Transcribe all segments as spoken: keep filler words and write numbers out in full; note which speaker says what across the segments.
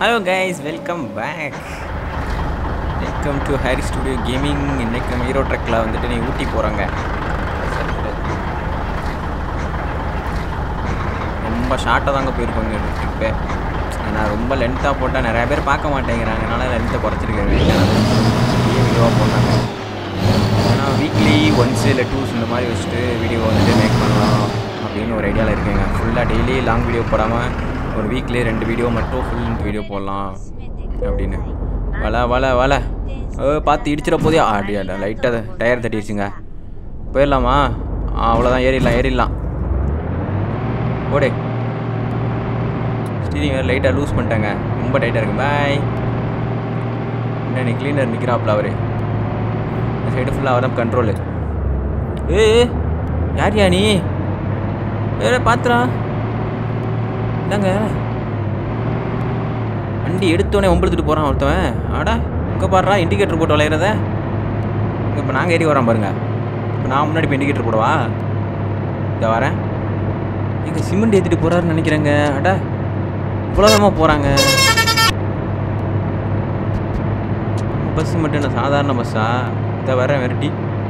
Speaker 1: Hello guys, welcome back. Welcome to Harry Studio Gaming. இன்னைக்கு நம்ம Eurotruckல வந்துட்டு நீ ஊட்டி போறாங்க. ரொம்ப ஷார்ட்டா தாங்க போயிருக்கோங்க ட்ரிப். நான் ரொம்ப லென்த்தா போட்டா நிறைய பேர் பார்க்க மாட்டேங்கிறாங்க. அதனால லென்த்தை குறைச்சிருக்கேன். வீடியோவா போறாங்க. நான் வீக்லி ஒன்ஸ் இல்ல டூஸ் இந்த மாதிரி வச்சுட்டு வீடியோ வந்துட்டு மேக் பண்ணலாம் அப்படின்னு ஒரு ஐடியால இருக்கேங்க. ஃபுல்லா டெய்லி லாங் வீடியோ போடாம ஒரு வீக்லி ரெண்டு வீடியோ மட்டும் ஃபுல் லென்த் வீடியோ போடலாம் அப்படின்னு. வலை வலை வலை பார்த்து இடிச்சிட போதே ஆடியா லைட்டாக டயர் தட்டிடுச்சுங்க. போயிடலாமா? ஆ அவ்வளோதான், ஏறிடலாம் ஏறிடலாம். ஓடே ஸ்டீரிங் வேறு லைட்டாக லூஸ் பண்ணிட்டாங்க, ரொம்ப டைட்டாக இருக்கு. பாய் என்ன கிளீனர் நிற்கிறாப்புல அவர். இந்த சைடு ஃபுல்லாக அவர் தான் கண்ட்ரோலு. ஏ யார் யா நீ? வேற பாத்துறா இதாங்க வண்டி எடுத்தோடனே ஒம்பளுத்துட்டு போகிறான் ஒருத்தவன். ஆடா இங்கே பாடுறா இண்டிகேட்டர் போட்டு விளையிறத. இங்கே இப்போ நாங்கள் ஏறி வரோம் பாருங்க. இப்போ நான் முன்னாடி இப்போ இண்டிகேட்டர் போடவா? இதை வரேன். எங்கள் சிமெண்ட் ஏற்றிட்டு போகிறாருன்னு நினைக்கிறேங்க. அடா இவ்வளோதாமா போகிறாங்க. பஸ்ஸு மட்டும் என்ன சாதாரண பஸ்ஸா? இதை வரேன் வெரைட்டி.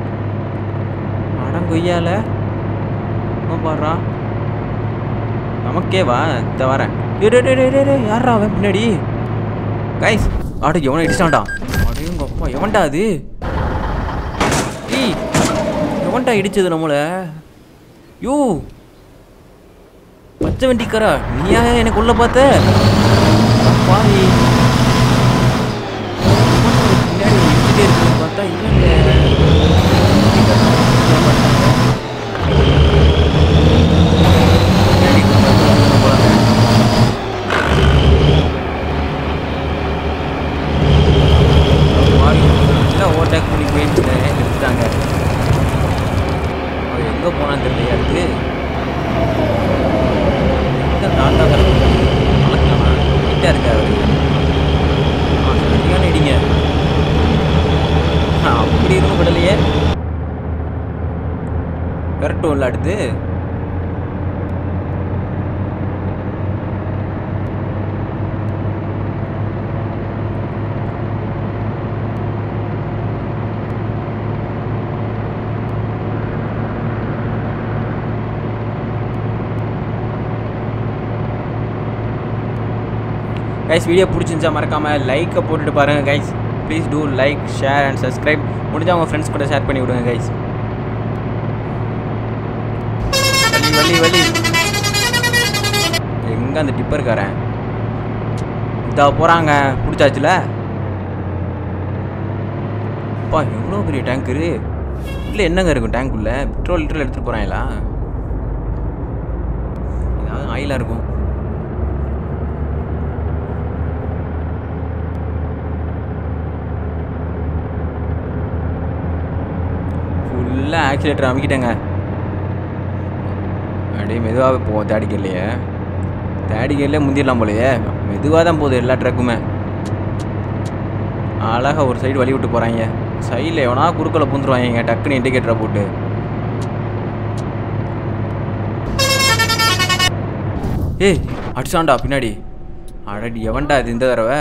Speaker 1: அடம் கொய்யால பாடுறா நமக்கே வா. இதை வரேன். யாரா அவன் பின்னாடி? கைஸ் ஆடு எவனை இடிச்சான்டா. அடையுங்க அப்பா, எவன்டா அது? ஏய் எவன்டா இடிச்சது நம்மள? யோ பச்சை வண்டிக்காரா, நீயா எனக்கு உள்ள பார்த்த? பாவி பின்னாடி இடிச்சுட்டே இருக்குன்னு பார்த்தா இல்லைங்க. ஓவர்டேக் பண்ணி போயிட்டு எடுத்துட்டாங்க. அவர் எங்கே போனான்னு தெரியலையா இருக்கு. டாட்டா வளர்க்கலாமா? கிட்டா இருக்கா அவரு? ஆ சரியான இடிங்க. அப்படி இருக்கும் விடலையே. விரட்டும் இல்லை அடுத்து. கைஸ் வீடியோ பிடிச்சிருந்தா மறக்காமல் லைக்கை போட்டுட்டு பாருங்கள் guys. Please do like share and subscribe. முடிஞ்சால் உங்கள் ஃப்ரெண்ட்ஸ் கூட ஷேர் பண்ணி விடுங்க கைஸ். வலி வலி வலி எங்கே அந்த டிப்பர்காரன்? இதா போகிறாங்க. பிடிச்சாச்சுல. அப்பா எவ்வளோ பெரிய டேங்க்கரு. இல்லை என்னங்க இருக்கும் டேங்க்குள்ளே? பெட்ரோல் லிட்டரில் எடுத்துகிட்டு போகிறாங்களா? ஏதாவது ஆயிலாக இருக்கும். ஃபுல்லாக ஆக்சிலேட்டர் அமைக்கிட்டேங்க. அப்படியே மெதுவாக போவோம். தேர்டி கேர்லையே தேர்டி கேர்லேயே முந்திடலாம் போலையே. மெதுவாக தான் போகுது எல்லா ட்ரக்குமே. அழகாக ஒரு சைடு வழி விட்டு போகிறாங்க. சைடில் எவனா குறுக்களை பூந்துருவாங்க டக்குன்னு இண்டிகேட்டரை போட்டு. ஏய் அடிச்சான்டா பின்னாடி. அடடி எவன்டா இது இந்த தடவை?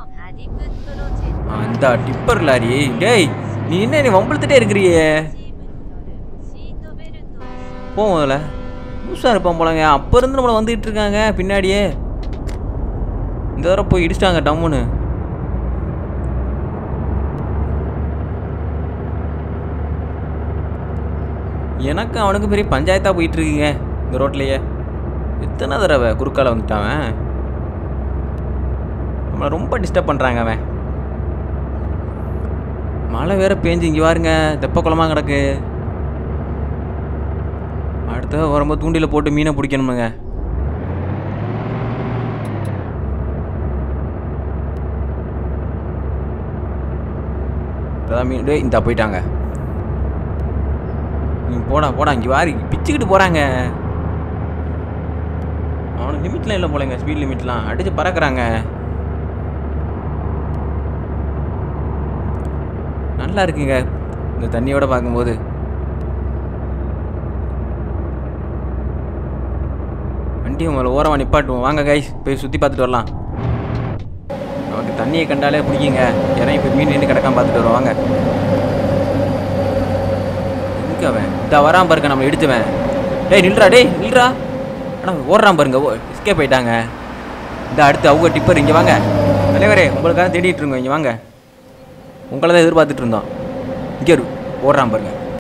Speaker 1: அந்த டிப்பர் லாரி. டேய் நீ என்ன நீ வம்பளுத்துட்டே இருக்கிறியே? போவோம் அதில் புதுசாக இருப்பான் போலங்க. அப்போ இருந்து நம்மளை வந்துக்கிட்டு இருக்காங்க பின்னாடியே. இந்த தடவை போய் இடிச்சிட்டாங்க டம்முன்னு. எனக்கு அவனுக்கு பெரிய பஞ்சாயத்தாக போயிட்டு இருக்குங்க இந்த ரோட்லேயே. எத்தனை தடவை குறுக்கால வந்துட்டான். நம்மளை ரொம்ப டிஸ்டர்ப் பண்ணுறாங்க அவன். மழை வேற பேஞ்சு இங்கே பாருங்க தெப்ப குளமாக கிடக்கு. அடுத்த வரும்போது தூண்டியில் போட்டு மீனை பிடிக்கணுமுங்க. இப்போதான் மீன். டே இந்த போயிட்டாங்க. நீ போடா போடா இங்கே வாரி பிச்சுக்கிட்டு போகிறாங்க. அவனுக்கு லிமிட்லாம் இல்லை போலங்க. ஸ்பீட் லிமிட்லாம் அடித்து பறக்கிறாங்க. நல்லா இருக்குங்க இந்த தண்ணியோட பார்க்கும்போது. வண்டியை முதல்ல ஓரமாக நிப்பாட்டுவோம். வாங்க கைஸ் போய் சுற்றி பார்த்துட்டு வரலாம். தண்ணியை கண்டாலே பிடிக்குங்க. இறங்கி போய் மீன் நின்று கிடக்காம பார்த்துட்டு வருவாங்க. எங்கே அவன் இந்த வரான் பாருங்க, நம்ம எடுத்துவேன். டேய் நில்றா, டேய் நில்றா. ஆனால் ஓடுறான் பாருங்க, ஓ எஸ்கேப் போயிட்டாங்க. இந்த அடுத்து அவங்க டிப்பர் இங்கே வாங்க. தலைவரே உங்களுக்காக தேடிட்டு இருந்தோம், இங்கே வாங்க. உங்களை தான் எதிர்பார்த்துட்டு இருந்தோம். இங்கே ஓடுறான் பாருங்க.